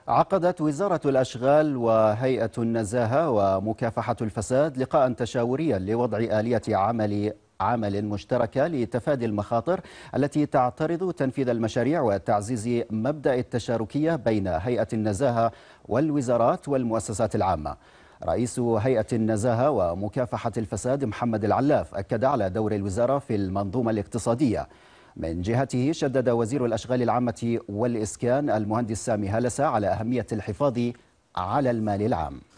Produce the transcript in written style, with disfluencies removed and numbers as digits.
عقدت وزارة الأشغال وهيئة النزاهة ومكافحة الفساد لقاء تشاوريا لوضع آلية عمل مشتركة لتفادي المخاطر التي تعترض تنفيذ المشاريع وتعزيز مبدأ التشاركية بين هيئة النزاهة والوزارات والمؤسسات العامة. رئيس هيئة النزاهة ومكافحة الفساد محمد العلاف أكد على دور الوزارة في المنظومة الاقتصادية. من جهته شدد وزير الأشغال العامة والإسكان المهندس سامي هلسة على أهمية الحفاظ على المال العام.